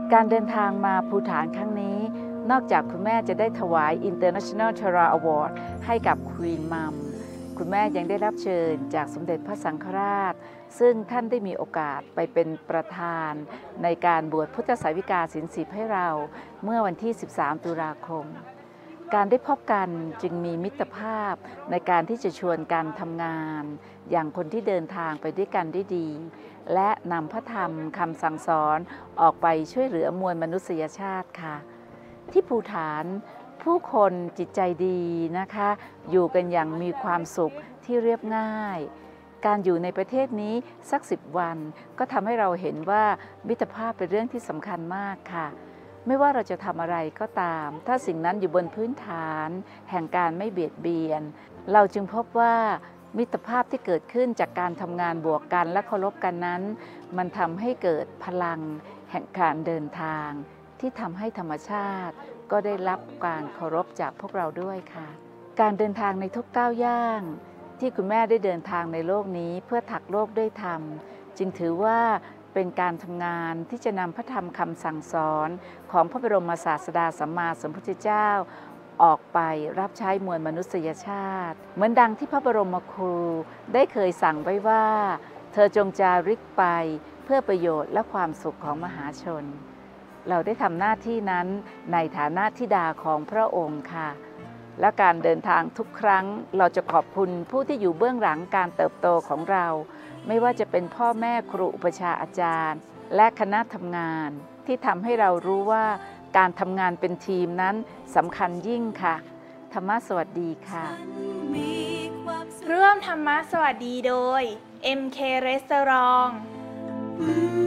การเดินทางมาภูฏานครั้งนี้นอกจากคุณแม่จะได้ถวาย International Chara Award ให้กับ Queen Mum คุณแม่ยังได้รับเชิญจากสมเด็จพระสังฆราชซึ่งท่านได้มีโอกาสไปเป็นประธานในการบวชพุทธสาวิกาศีล10ให้เราเมื่อวันที่ 13 ตุลาคม การได้พบกันจึงมีมิตรภาพในการที่จะชวนกันทำงานอย่างคนที่เดินทางไปด้วยกันได้ดีและนำพระธรรมคำสั่งสอนออกไปช่วยเหลือมวลมนุษยชาติค่ะที่ภูฏานผู้คนจิตใจดีนะคะอยู่กันอย่างมีความสุขที่เรียบง่ายการอยู่ในประเทศนี้สัก10 วันก็ทำให้เราเห็นว่ามิตรภาพเป็นเรื่องที่สำคัญมากค่ะไม่ว่าเราจะทำอะไรก็ตามถ้าสิ่งนั้นอยู่บนพื้นฐานแห่งการไม่เบียดเบียนเราจึงพบว่ามิตรภาพที่เกิดขึ้นจากการทำงานบวกกันและเคารพกันนั้นมันทำให้เกิดพลังแห่งการเดินทางที่ทำให้ธรรมชาติก็ได้รับการเคารพจากพวกเราด้วยค่ะการเดินทางในทุกก้าวย่างที่คุณแม่ได้เดินทางในโลกนี้เพื่อถักโลกด้วยธรรมจึงถือว่าเป็นการทำงานที่จะนำพระธรรมคำสั่งสอนของพระบรมศาสดาสัมมาสัมพุทธเจ้าออกไปรับใช้มวลมนุษยชาติเหมือนดังที่พระบรมครูได้เคยสั่งไว้ว่าเธอจงจาริกไปเพื่อประโยชน์และความสุขของมหาชนเราได้ทำหน้าที่นั้นในฐานะธิดาของพระองค์ค่ะและการเดินทางทุกครั้งเราจะขอบคุณผู้ที่อยู่เบื้องหลังการเติบโตของเราไม่ว่าจะเป็นพ่อแม่ครูอุปชาอาจารย์และคณะทำงานที่ทำให้เรารู้ว่าการทำงานเป็นทีมนั้นสำคัญยิ่งค่ะธรรมะสวัสดีค่ะร่วมธรรมะสวัสดีโดย MK Restaurant